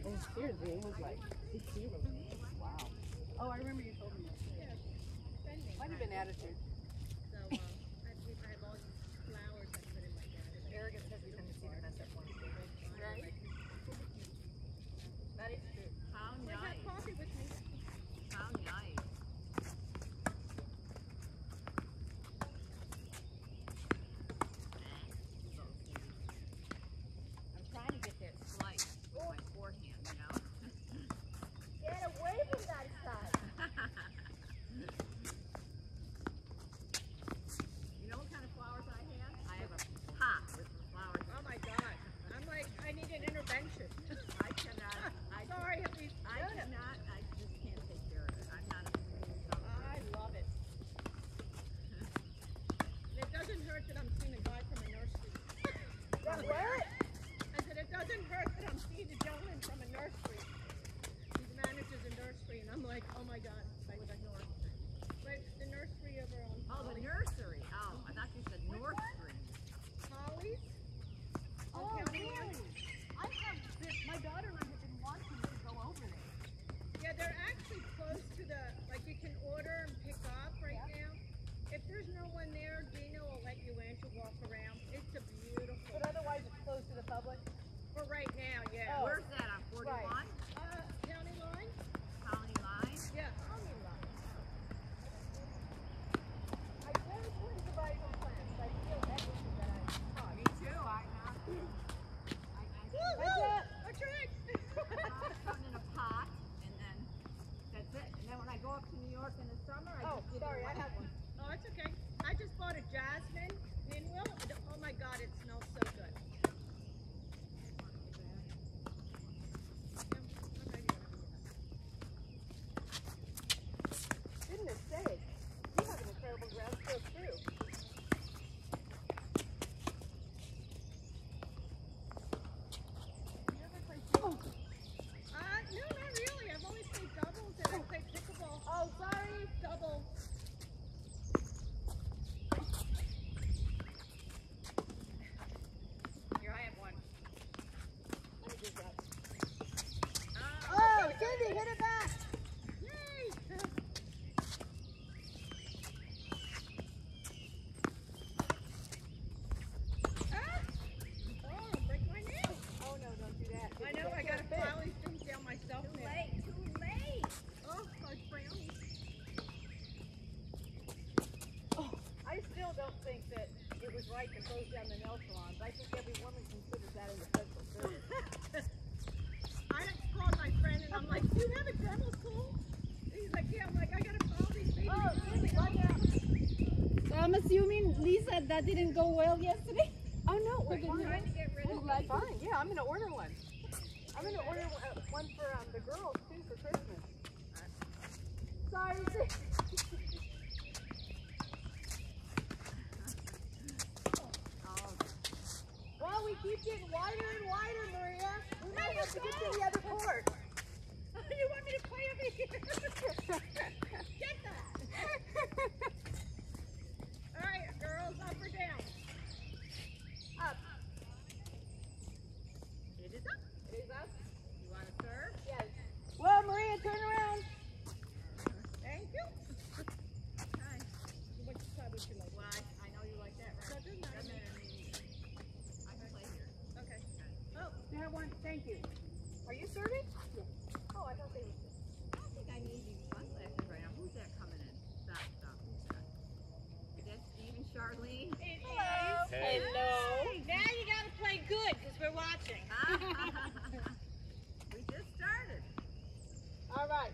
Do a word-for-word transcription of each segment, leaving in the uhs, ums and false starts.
Oh, seriously, it was like six zero. Wow. Oh, I remember you told me that. Yeah, spending. Might have been attitude. So uh, I, I have all these flowers I put in my garden. Arrogance has a tendency to mess up one. Right? That is true. How Like, have nice. coffee with me. How nice. I'm trying to get that slice with my forehand, you know? Get away from that side. You know what kind of flowers I have? I have a pot with the flowers. Oh my God. I'm like, I need an intervention. I cannot. I Sorry, at least. I cannot. I just can't take care of it. I'm not a I love it. And it doesn't hurt that I'm seeing a guy from a nursery. That what? I said, it doesn't hurt that I'm seeing a gentleman from a nursery. He manages a nursery, and I'm like, oh my God. Like, With a nursery. like the nursery over on Oh, the Holly. nursery. Oh, I thought you said North Street. Holly's. Oh, really? I have been, my daughter and I have been wanting to go over there. Yeah, they're actually close to the, like you can order and pick up right Yeah. now. If there's no one there, Dina will let you in to walk around. It's a beautiful, But otherwise, it's closed to the public. for right now, yeah. Oh. Where's that on forty-one? Uh, county line? County line? Yeah. County line. I very want to buy some plants. I feel everything that I taught. Me too. I know. I, I Woo, That's woo! it. That's right. something in a pot, and then that's it. And then when I go up to New York in the summer, I Oh, just give sorry, it I away. have one. Oh, it's okay. I just bought a jasmine pinwheel. Oh my God, it smells so good. Yeah, I'm ready. Goodness sake. You have an incredible ground stroke, too. You ever play pickleball? Uh, no, not really. I've only played doubles and I played pickleball. Oh, sorry. Double. Here, I have one. Let me get that. Uh, Oh, Cindy, hit it back. Yay! Ah! Oh, break my nail. Oh, no, don't do that. I know, I gotta file these things down myself too now. late. Too late. Oh, it's brownies. I still don't think that it was right to close down the nail salons. I think every woman considers that an essential service. I called my friend and I'm like, do you have a dental school? And he's like, yeah. I'm like, I gotta file these babies. Oh, Cindy, watch out. So I'm assuming, Lisa, that didn't go well yesterday? Oh, no, we're I'm fine. trying to get rid Oh, of that's these. fine. Yeah, I'm going to order one. I'm going to order uh, one for um, the girls, too, for Christmas. Sorry, Cindy. Oh, Well, we keep getting wider and wider, Maria. We might have to get to the other court. You want me to play over here? Get that. All right, girls, up or down? Up. it is up. It is up? You want to serve? Yes. Well, Maria, turn around. Thank you. Okay. Which side would you like? Well, I, I know you like that, right? That doesn't matter. Doesn't matter to me. I can play here. Okay. Oh, you have one. Thank you. Are you serving? Yes. Oh, I thought they were. I don't think I need these sunglasses right now. Who's that coming in? Stop, stop. Who's that? Is that Steve and Charlene? It Hello. is. Hello. Now you gotta play good because we're watching. We just started. All right.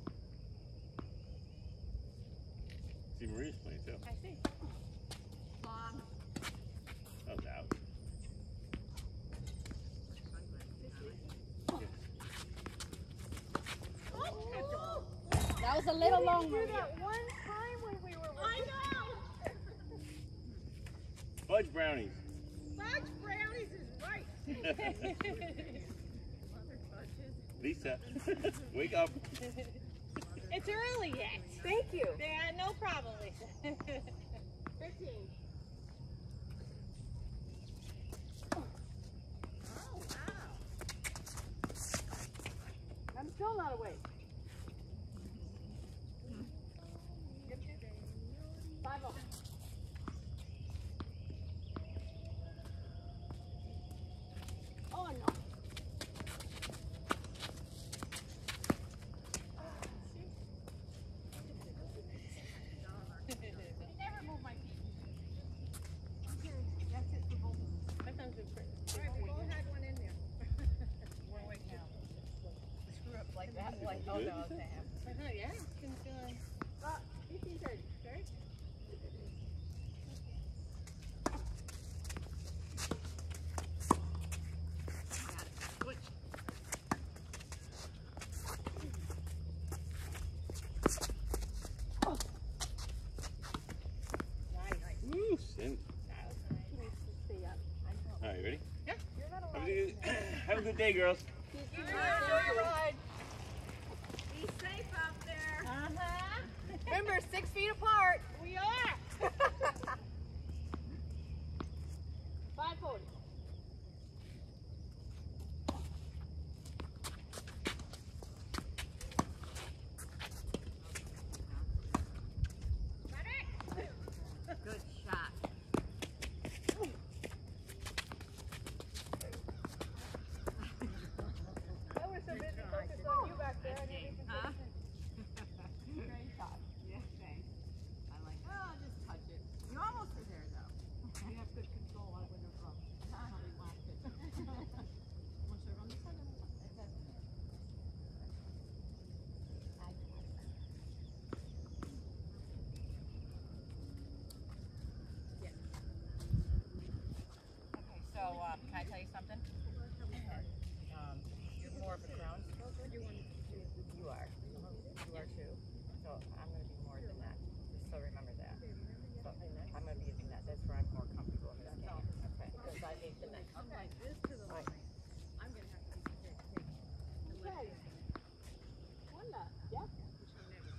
See, Maria's playing too. I see. Long. That was out. Oh, That was a little long, Do Maria. that one time when we were. I know. Fudge brownies. Fudge brownies is right. Lisa, wake up. It's early yet. Thank you. Yeah, no problem, Lisa. fifteen. Oh, wow. lot of weight. Five oh. Oh no. Never move my feet. That's it for both of us. That sounds good. All right, we both had one in there. We're awake now. Screw up like that. Like, oh no, Sam. Uh-huh, yeah. Can do it. Uh, fifteen thirty. Okay. Woo, Cindy. Stay up. All right, ready? Yeah. You're not Have allowed. a good, have a good day, girls. Enjoy your ride. Be safe out there. Uh-huh. Remember, six feet apart. We are. Five forty. Good shot. I was so busy focused on you back there. I didn't even Huh? Great shot. Yeah, thanks. I like, oh, just touch it. You almost were there, though. You have good control on where they're from. How we locked it. Want to run this one? It doesn't matter. I got it. Okay, so um, can I tell you something? Um, you're more of a ground stroker. You are. You are too. So I'm going to be more than that. Just so remember that. So I'm going to be the net. That's where I'm more comfortable in this game. Okay. Because I hate the net. Okay, this to the Right. line. I'm gonna have to be take, take the left Okay. hand. Wanda. Yeah. Which one never.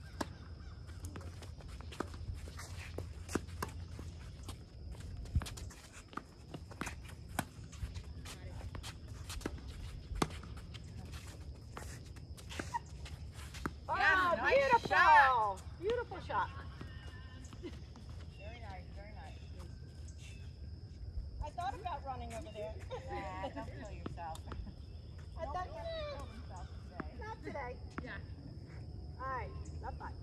Wow, nice beautiful. shot. Beautiful shot. Very nice. Very nice. I thought about running over there. Nah, don't kill yourself. I thought, Don't yeah, kill yourself today. Not today. yeah. All right. Not bad.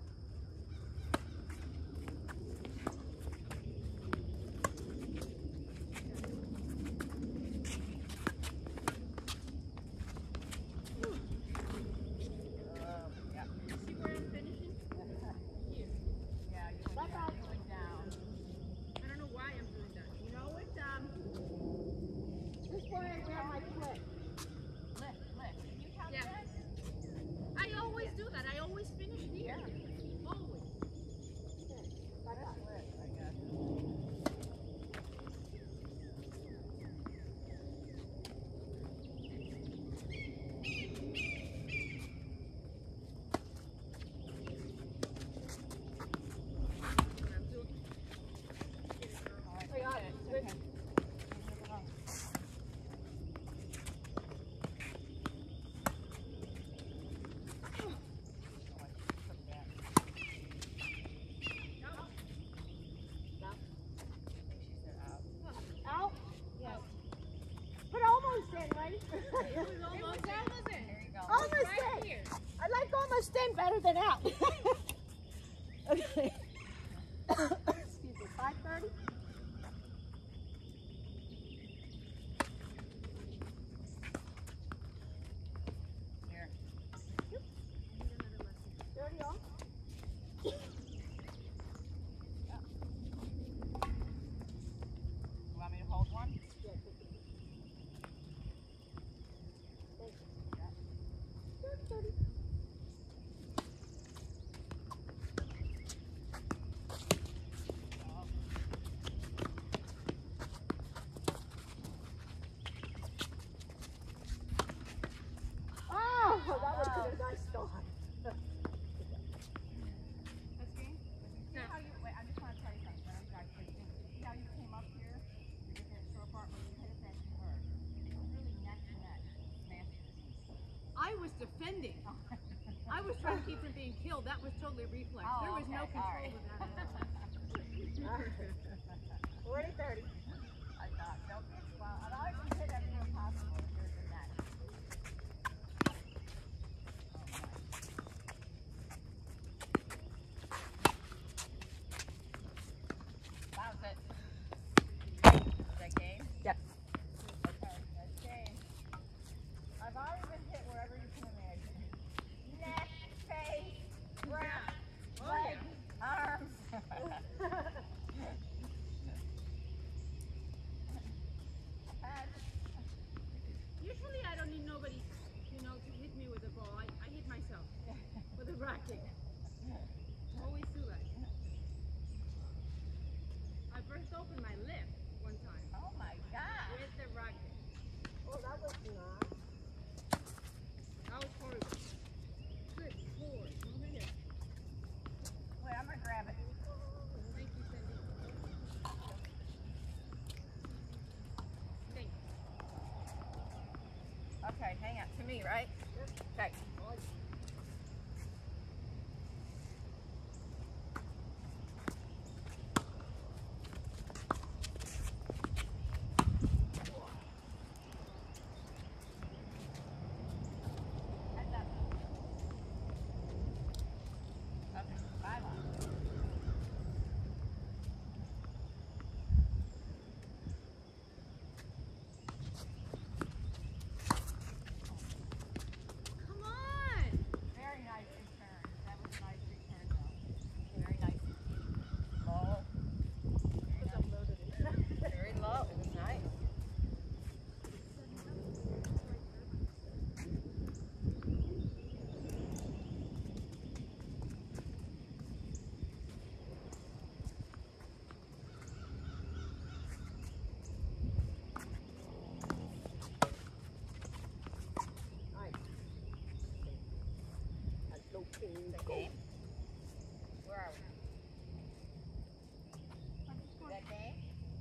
Yeah. See where I'm finishing? Here. Yeah, you went Bye-bye. down. You went down. I don't know why I'm doing that. You know it, um, This is where I wear my clip. Lift, lift. Can you count Yeah. that? I always do that. I always finish here. Always. Like that. Lift, I guess. What I'm doing. I got it. Good. Out? Yes. But almost in, right? It was almost, almost in. There you go. Almost Right in. here. I like almost in better than out. Okay. Excuse me, five thirty? Here. thirty off? You want me to hold one? Yeah, take it. Thank you. thirty, thirty. Oh, that would have been a nice start. See how you, wait, I just want to tell you something. When I'm driving, see how you came up here? You get that short part when you hit it, that's hard. It was really neck to neck. Smashed your knee. I I was defending. I was trying to keep from being killed. That was totally reflex. Oh, there was no okay, control all right. of that at all. Forty, thirty. I thought, don't be well, I'll always hit everywhere possible. Here's the net. Bounce it. Is that game? Yep. Okay, that's game. I've already been hit wherever you can imagine. Neck, face, breast, legs, arms. Head. Usually I don't need nobody, you know, to hit me with a ball. I, I hit myself with a racket. Always do that. I burst open my lip one time Oh my God. with the racket. Oh, that was not. That was horrible. Good Lord. Over here. Wait, I'm gonna grab it. Thank you, Cindy. Thank you. Okay, hang on. To me, right? Okay. Heads up. Okay, five on. Come on! Very nice return. That was a nice return, though. Very nice. Low. Very nice. Very low. It was nice. That's no king. The game? Where are we? That game?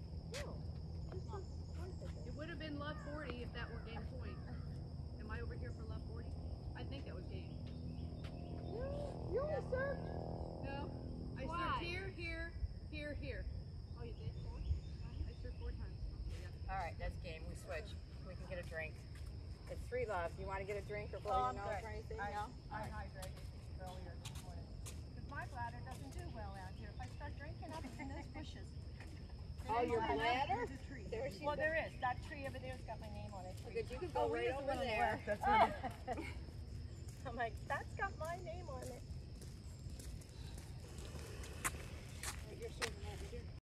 It would have been love forty if that were game point. Am I over here for love forty? I think that was game. You only served. No. I Why? served here, here, here, here. Oh, you did four? I served four times. Okay, yeah. All right, that's game. We switch. We can get a drink. It's three love. You want to get a drink or blow Oh, your I'm nose good. or anything? I- No? I hydrated earlier this morning. Because my bladder doesn't do well out here. If I start drinking up in those bushes. Oh, your bladder? There she well, there is. That tree over there's got my name on it. Look, you could go Oh, right we over over there. there. That's right.